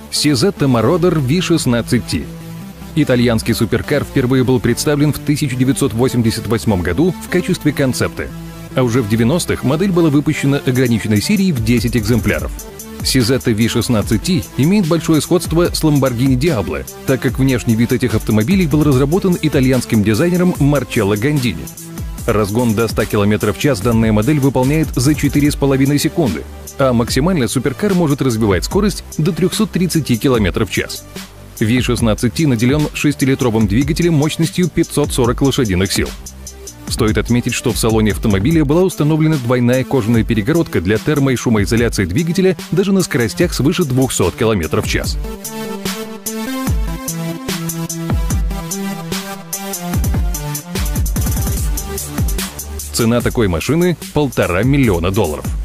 Cizeta Marauder V16T. Итальянский суперкар впервые был представлен в 1988 году в качестве концепта, а уже в 90-х модель была выпущена ограниченной серией в 10 экземпляров. Cizeta V16T имеет большое сходство с Lamborghini Diablo, так как внешний вид этих автомобилей был разработан итальянским дизайнером Марчелло Гандини. Разгон до 100 км в час данная модель выполняет за 4,5 секунды, а максимально суперкар может развивать скорость до 330 км в час. V16T наделен 6-литровым двигателем мощностью 540 лошадиных сил. Стоит отметить, что в салоне автомобиля была установлена двойная кожаная перегородка для термо- и шумоизоляции двигателя даже на скоростях свыше 200 км в час. Цена такой машины – $1,5 миллиона.